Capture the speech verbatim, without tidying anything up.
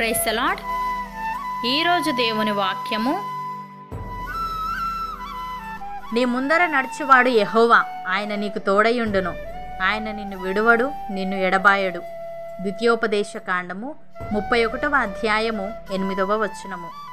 Praise the lord. ఈరోజు దేవుని వాక్యము, నీ ముందర నడుచువాడు యెహోవా, ఆయన నీకు తోడయుండును, ఆయన నిన్ను విడువడు, నిన్ను ఎడబాయడు. ద్వితీయోపదేశ కాండము ముప్పై ఒకటవ అధ్యాయము ఎనిమిదవ వచనము.